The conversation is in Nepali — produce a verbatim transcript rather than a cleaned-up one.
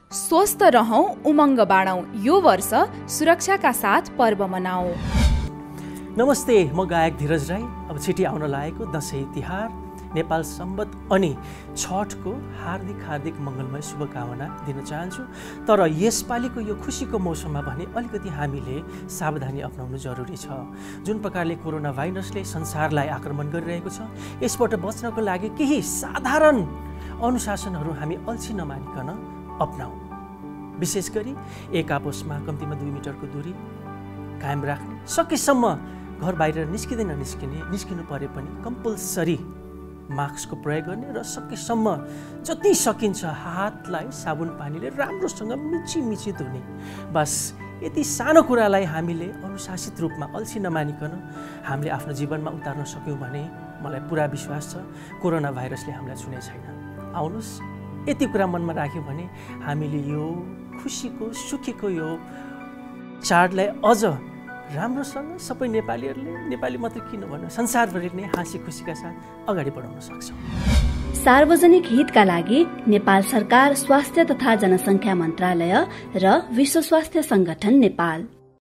स्वस्थ रहौं, उमङ्ग बाँडौं। यो वर्ष सुरक्षाका साथ पर्व मनाऊ। नमस्ते, म गायक धीरज राई। अब छिटी आउन लागेको दशैं तिहार, नेपाल सम्बत अनि छठको हार्दिक हार्दिक मङ्गलमय शुभकामना दिन चाहन्छु। तर यसपालिको यो खुसीको मौसममा भने अलिकति हामीले सावधानी अपनाउनु जरुरी छ। जुन प्रकारले कोरोना भाइरसले संसारलाई आक्रमण गरिरहेको छ, यसबाट बच्नको लागि केही साधारण अनुशासनहरू हामी अल्छी नमानिकन अपनाऊ। विशेष गरी एक आपसमा कम्तीमा दुई मिटरको दूरी कायम राख्ने, सकेसम्म घर बाहिर निस्किँदै ननिस्किने, निस्किनु परे पनि कम्पलसरी मास्कको प्रयोग गर्ने र सकेसम्म जति सकिन्छ हातलाई साबुन पानीले राम्रोसँग मिची मिची धुने। बस यति सानो कुरालाई हामीले अनुशासित रूपमा अल्छी नमानिकन हामीले आफ्नो जीवनमा उतार्न सक्यौँ भने मलाई पुरा विश्वास छ कोरोना भाइरसले हामीलाई छुने छैन। आउनुहोस्, यति कुरा मनमा राख्यौँ भने हामीले यो खुसीको सुखीको यो चाडलाई अझ राम्रोसँग सबै नेपालीहरूले, नेपाली मात्र किन भन्नु, संसारभरि नै हाँसी खुसीका साथ अगाडि बढाउन सक्छौँ। सार्वजनिक हितका लागि नेपाल सरकार, स्वास्थ्य तथा जनसङ्ख्या मन्त्रालय र विश्व स्वास्थ्य संगठन नेपाल।